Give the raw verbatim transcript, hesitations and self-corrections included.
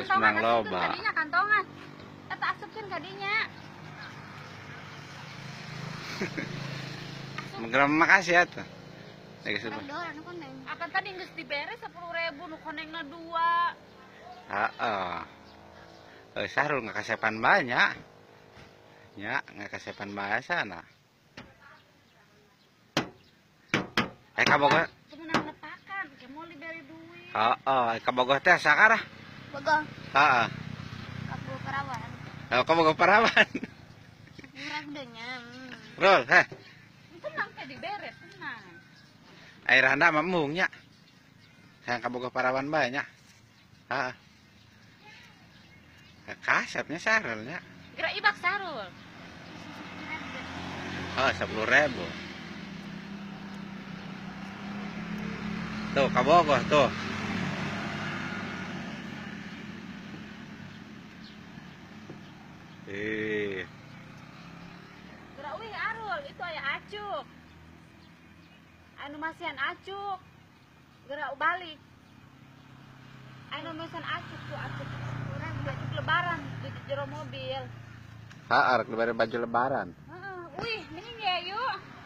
geus menang loba. Kadinya kantongan. Eta asupkeun kadinya. Menggeram makasih atuh. Lagi super. Akan tadi geus diberes sepuluh ribu nu konengna dua. Heeh. Eh Sahrul ngakasepan banyak. Nya ngakasepan bahasana. Eh kabogoh Kemenang lepakan, ke mau diberi duit. heeh, kabogoh teh sakarah? Bogoh. Heeh. Kabogoh Perawan. Oh, kabogoh Perawan. Murah denya. Rul, heh. Tenang teh dibere, tenang. Air handa mamung nya. Sayang kabogoh Perawan bae nya. Heeh. Kasepnya Sahrul nya. Gerak ibak Sarul. Oh, sepuluh ribu. Tuh, kabogoh tuh. Eh. Gerak wih Arul, itu aya acuk. Anu masihan acuk. Gerak balik. Anu masihan acuk tuh acuk. Urang acuk lebaran di jero mobil. Heeh, lebaran baju lebaran. Heeh, wih, mending ya yuk.